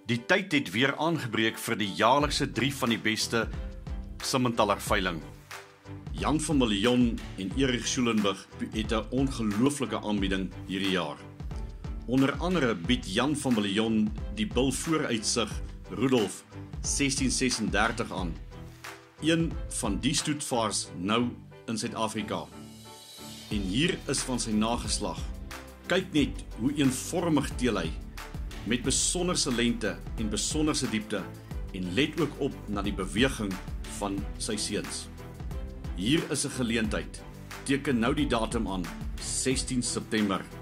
Die tyd het weer aangebreek vir die jaarlikse 3 van die beste Simmentaler veiling. Jan van Viljoen en Erich Schulenburg het 'n ongelooflike aanbieding hierdie jaar. Onder andere bied Jan van Viljoen die bil vooruitsig Rudolf 1636 aan. Een van die stoetvaars nou in Suid-Afrika. En hier is van sy nageslag. Kyk net hoe eenvormig teel hy, met besonderse lengte en besonderse diepte, en let ook op na die beweging van sy seuns. Hier is 'n geleentheid. Teken nou die datum aan, 16 September